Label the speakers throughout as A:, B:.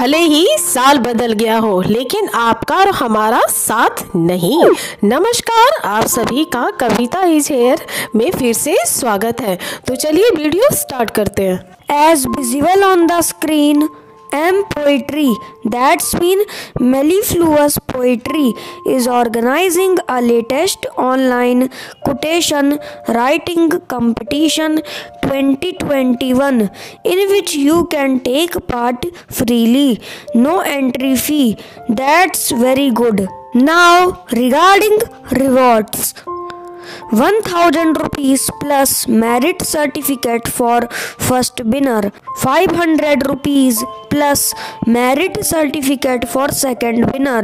A: भले ही साल बदल गया हो लेकिन आपका और हमारा साथ नहीं। नमस्कार, आप सभी का कविता इज हेयर में फिर से स्वागत है। तो चलिए वीडियो स्टार्ट करते हैं।
B: As visible on the screen, M Poetry, that's mean Mellifluous Poetry, is organizing a latest online quotation writing competition 2021 in which you can take part freely, no entry fee. That's very good. Now regarding rewards. 1000 rupees plus merit certificate for first winner, 500 rupees plus merit certificate for second winner,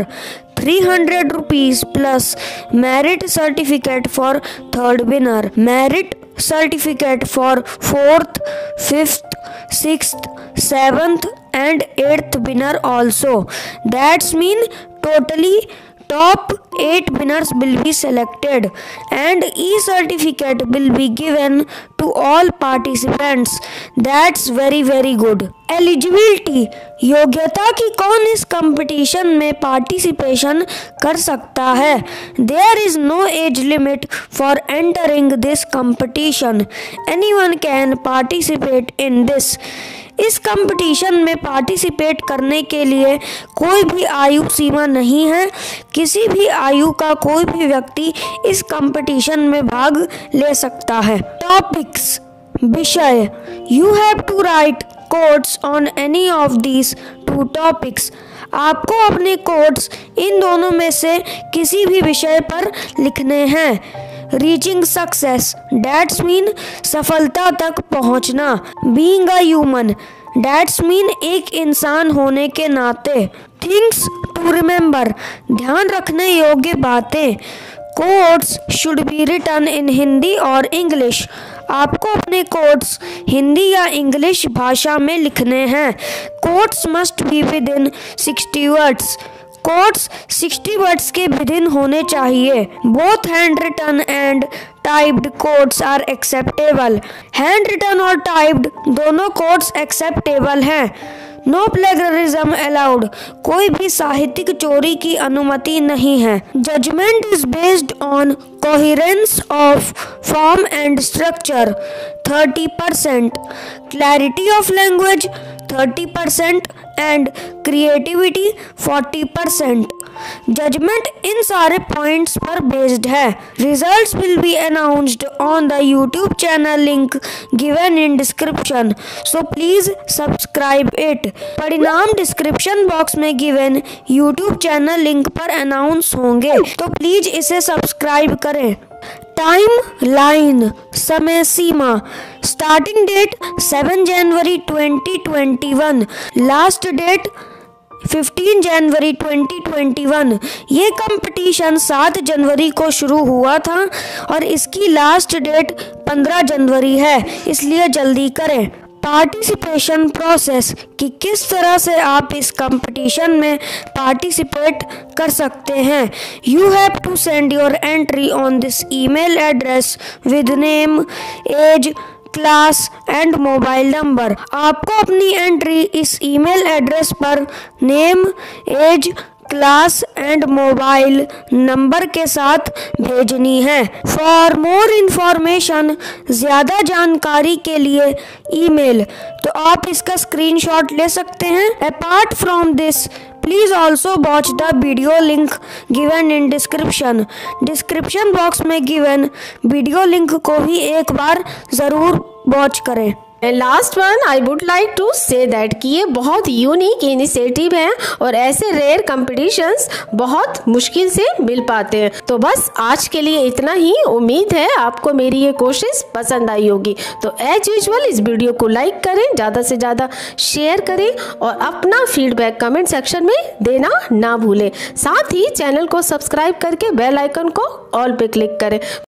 B: 300 rupees plus merit certificate for third winner, merit certificate for fourth, fifth, sixth, seventh and eighth winner also. That's mean totally top 8 winners will be selected and e-certificate will be given to all participants. That's very good. Eligibility, योग्यता की कौन इस competition में participation कर सकता है। There is no age limit for entering this competition. Anyone can participate in this. इस competition में पार्टिसिपेट करने के लिए कोई भी आयु सीमा नहीं है। किसी भी आयु का कोई भी व्यक्ति इस कंपटीशन में भाग ले सकता है। टॉपिक्स, विषय, you have to write quotes on any of these two topics. आपको अपने कोट्स इन दोनों में से किसी भी विषय पर लिखने हैं। रीचिंग सक्सेस, डैट्स मीन सफलता तक पहुंचना। Being a human, that's mean एक इंसान होने के नाते। थिंग्स टू रिमेंबर, ध्यान रखने योग्य बातें। Quotes should be written in Hindi और इंग्लिश। आपको अपने कोट्स हिंदी या इंग्लिश भाषा में लिखने हैं। Quotes must be within 60 words. Quotes 60 words के विदिन होने चाहिए। Both handwritten and typed quotes are acceptable. Handwritten और टाइप्ड दोनों कोट्स एक्सेप्टेबल हैं। नो प्लेगरिज्म अलाउड, कोई भी साहित्यिक चोरी की अनुमति नहीं है। Judgement is based on coherence of form and structure 30%, clarity of language 30% and creativity 40%। Judgement इन सारे पॉइंट्स पर बेस्ड है। Results will be announced on the YouTube channel link given in description, so please subscribe it. परिणाम description box में given YouTube channel link पर announce होंगे, तो please इसे सब्सक्राइब करें। टाइम लाइन, समय सीमा, स्टार्टिंग डेट 7 जनवरी 2021, लास्ट डेट 15 जनवरी 2021। ये कंपटीशन 7 जनवरी को शुरू हुआ था और इसकी लास्ट डेट 15 जनवरी है, इसलिए जल्दी करें। पार्टिसिपेशन प्रोसेस, कि किस तरह से आप इस कंपटीशन में पार्टिसिपेट कर सकते हैं। You have to send your entry on this email address with name, age, class and mobile number. आपको अपनी एंट्री इस ईमेल एड्रेस पर name, age, class and mobile number के साथ भेजनी है। फॉर मोर इंफॉर्मेशन, ज़्यादा जानकारी के लिए ईमेल, तो आप इसका स्क्रीनशॉट ले सकते हैं। Apart from this, please also watch the video link given in description. Description box में गिवन वीडियो लिंक को भी एक बार ज़रूर वॉच करें।
A: Last one, I would like to say that कि ये बहुत यूनिक इनिशिएटिव है और ऐसे रेयर कंपटीशंस बहुत मुश्किल से मिल पाते हैं। तो बस आज के लिए इतना ही। उम्मीद है आपको मेरी ये कोशिश पसंद आई होगी। तो एज यूजुअल इस वीडियो को लाइक करें, ज़्यादा से ज़्यादा शेयर करें और अपना फीडबैक कमेंट सेक्शन में देना ना भूलें। साथ ही चैनल को सब्सक्राइब करके बेल आइकन को ऑल पे क्लिक करें।